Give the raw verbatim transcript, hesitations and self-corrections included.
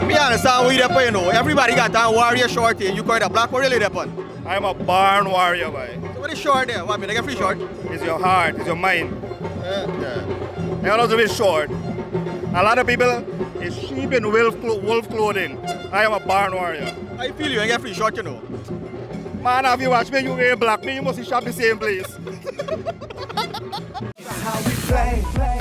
Me understand what you're you know. Everybody got that warrior short here. You call it a black warrior later upon. I'm a born warrior, boy. So what is short there? What, I mean, I get free short? It's your heart, it's your mind. Yeah, yeah. You're not to be short. A lot of people is sheep in wolf, clo wolf clothing. I am a barn warrior. I feel you and get free short, you know. Man, have you watched me? You wear black. Me, you must shop the same place. How we play.